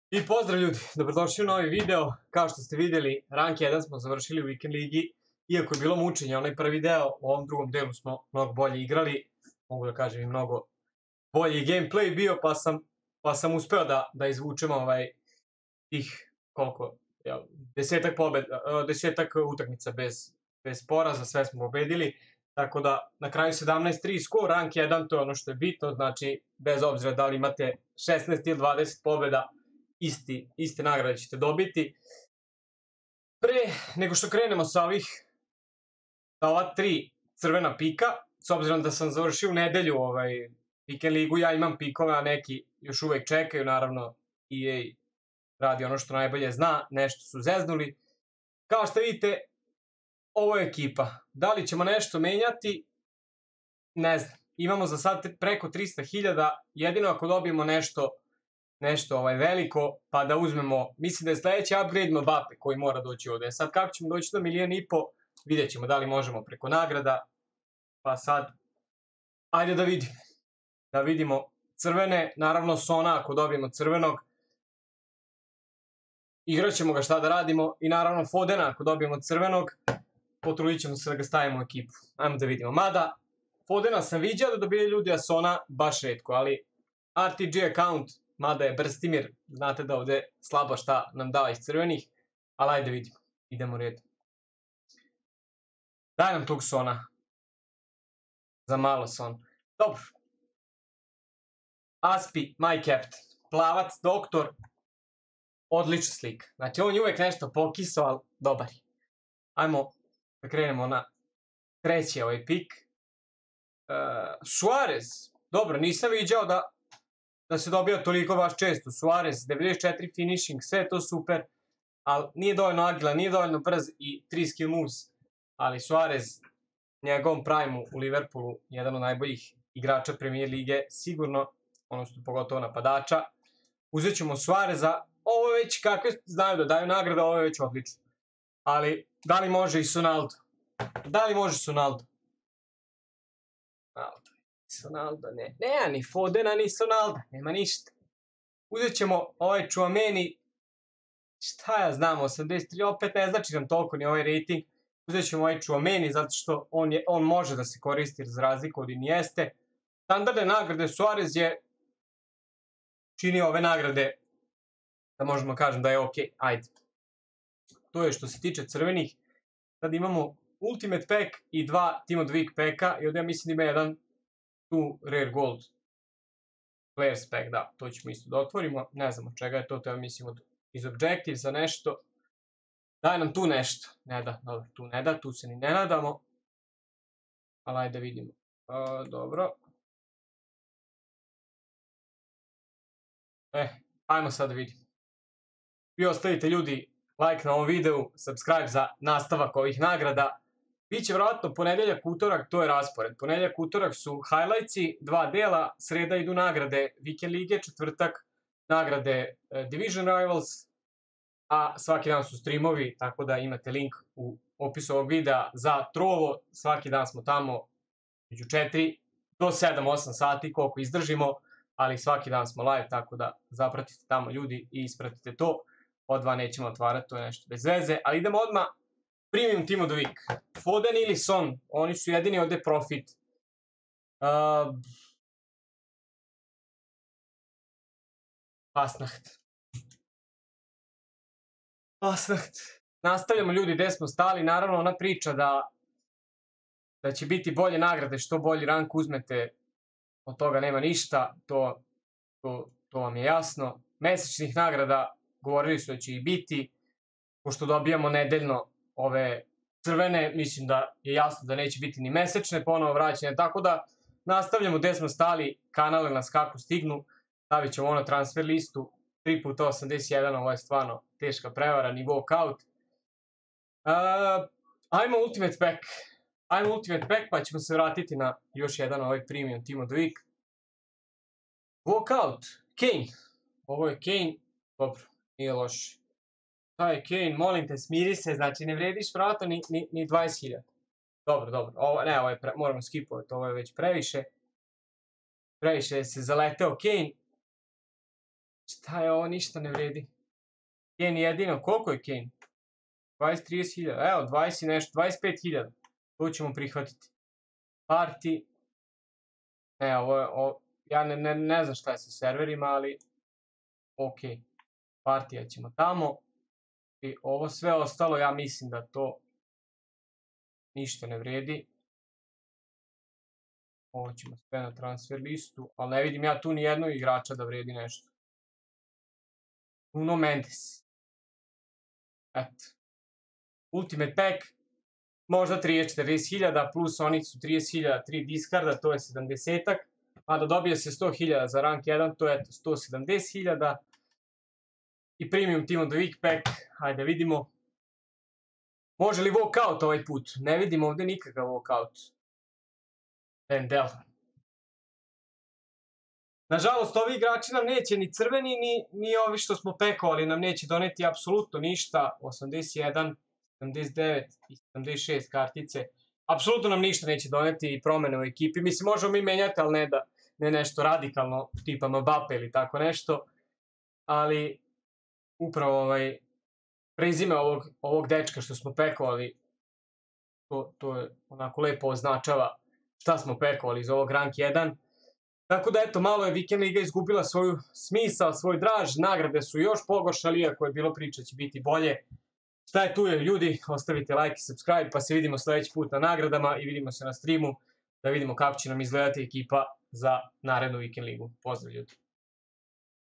I pozdrav ljudi, dobrodošli u novi video. Kao što ste vidjeli, rank 1 smo završili u Weekend Ligi. Iako je bilo mučenje, onaj prvi deo, u ovom drugom delu smo mnogo bolje igrali. Mogu da kažem i mnogo bolji gameplay bio, pa sam uspeo da izvučem tih, koliko, desetak utakmica bez poraza, sve smo pobedili. Tako da, na kraju 17-3 skor, rank 1, to je ono što je bitno, znači, bez obzira da li imate 16 ili 20 pobjeda, iste nagrade ćete dobiti. Pre nego što krenemo sa ova 3 crvena pika, s obzirom da sam završio u nedelju Weekend ligu, ja imam pikove, a neki još uvek čekaju, naravno EA radi ono što najbolje zna, nešto su zeznuli. Kao što vidite, ovo je ekipa. Da li ćemo nešto menjati? Ne znam. Imamo za sad preko 300.000, jedino ako dobijemo nešto veliko, pa da uzmemo, mislim da je sledeći upgrade Mbappe koji mora doći ovde. Sad kako ćemo doći do 1,5 miliona, vidjet ćemo da li možemo preko nagrada, pa sad, ajde da vidimo crvene, naravno Sona ako dobijemo crvenog, igraćemo ga, šta da radimo, i naravno Fodena ako dobijemo crvenog, potrudit ćemo se da ga stavimo u ekipu. Ajmo da vidimo, mada Fodena sam viđao da dobije ljudi, a Sona baš retko, ali RTG account, mada je Brstimir, znate da ovde slabo šta nam dao iz crvenih, ali ajde vidimo, idemo redom. Daj nam tog Sona. Za malo Son. Dobro. Aspi, my captain. Plavac, doktor. Odlična slika. Znači on je uvek nešto pokisao, ali dobar je. Ajmo da krenemo na treći pik. Suarez. Dobro, nisam viđao da se dobija toliko baš često. Suarez, 94 finishing, sve to super, ali nije dovoljno agilan, nije dovoljno brz i 3 skill moves. Ali Suarez, njegovom prime u Liverpoolu, jedan od najboljih igrača Premier lige, sigurno, odnosno pogotovo napadača. Uzet ćemo Suareza, ovo je već kakve znaju da daju nagrada, ovo je već odlično. Ali, da li može i Sonaldo? Da li može Sonaldo? Sonaldo, ne. Nema ni Fodena, ni Sonaldo, nema ništa. Uzet ćemo ovaj Chouameni, šta ja znam, 83, opet ne znači nam toliko ni ovaj rating. Uzet ćemo ovaj Chouameni zato što on može da se koristi za razliku od Inieste. Standardne nagrade, Suarez je činio ove nagrade da možemo kažem da je ok, ajde. To je što se tiče crvenih. Sad imamo Ultimate Pack i 2 Team of the Week packa i ovdje ja mislim da ima jedan tu Rare Gold Players Pack, da, to ćemo isto da otvorimo. Ne znam od čega je to, ja mislim iz Objective za nešto. Daj nam tu nešto. Ne da, dobro, tu ne da, tu se ni ne nadamo. Ali ajde vidimo. Dobro. Ajmo sad da vidimo. Vi ostavite ljudi like na ovom videu, subscribe za nastavak ovih nagrada. Biće vjerojatno ponedeljak, utorak, to je raspored. Ponedeljak, utorak su highlightsi, 2 dela, sreda idu nagrade Weekend lige, četvrtak nagrade Division Rivals, a svaki dan su streamovi, tako da imate link u opisu ovog videa za Trovo. Svaki dan smo tamo među 4 do 7-8 sati, koliko izdržimo, ali svaki dan smo live, tako da zapratite tamo ljudi i ispratite to. Od 2 nećemo otvarati, to je nešto bez veze, ali idemo odmah. Premium Team of the Week. Foden ili Son, oni su jedini ovde profit. Fasnacht. Nastavljamo ljudi gde smo stali, naravno ona priča da će biti bolje nagrade, što bolji rank uzmete, od toga nema ništa, to vam je jasno. Mesečnih nagrada, govorili su da će i biti, pošto dobijamo nedeljno ove crvene, mislim da je jasno da neće biti ni mesečne ponovo vraćanje, tako da nastavljamo gde smo stali, kanale nas kako stignu, stavit ćemo ono transfer listu, 3x81, ovo je stvarno teška prevara, ni walkout. Ajmo Ultimate Pack, pa ćemo se vratiti na još jedan ovaj Premium Team of the Week. Walkout, Kane, ovo je Kane, dobro, nije loše. Šta je Kane, molim te, smiri se, znači ne vrediš vratno ni 20.000. Dobro, ovo je, moramo skipovati, ovo je već previše. Previše se zaleteo Kane. Šta je ovo, ništa ne vredi. Kane jedino, koliko je Kane? 20-30 hiljada, evo 20 i nešto, 25 hiljada. To ćemo prihvatiti. Party. Ja ne znam šta je sa serverima, ali ok. Partija ćemo tamo. I ovo sve ostalo, ja mislim da to ništa ne vredi. Ovo ćemo sve na transfer listu, ali ne vidim ja tu ni jednog igrača da vredi nešto. Nuno Mendes. Eto. Ultimate pack. Možda 30-40 hiljada, plus oni su 30 hiljada, 3 diskarda, to je 70-ak. A da dobije se 100 hiljada za rank 1, to je 170 hiljada. I premium Team of the Week pack, hajde vidimo. Može li walkout ovaj put? Ne vidim ovdje nikakav walkout. Vendel. Nažalost, ovi igrači nam neće ni crveni, ni ovi što smo pekovali nam neće doneti apsolutno ništa. 81, 79 i 76 kartice. Apsolutno nam ništa neće doneti i promene u ekipi. Mislim, možemo mi menjati, ali ne nešto radikalno, tipa Mbappe ili tako nešto. Ali, upravo prezime ovog dečka što smo pekovali, to je onako lepo označava šta smo pekovali iz ovog rank 1. Tako da eto, malo je Weekend Liga izgubila svoju smisao, svoj draž, nagrade su još pogoršali, iako je bilo priča će biti bolje. Šta je tu je, ljudi, ostavite like i subscribe, pa se vidimo sljedeći put na nagradama i vidimo se na streamu da vidimo kako će nam izgledati ekipa za narednu Weekend Ligu. Pozdrav, ljudi!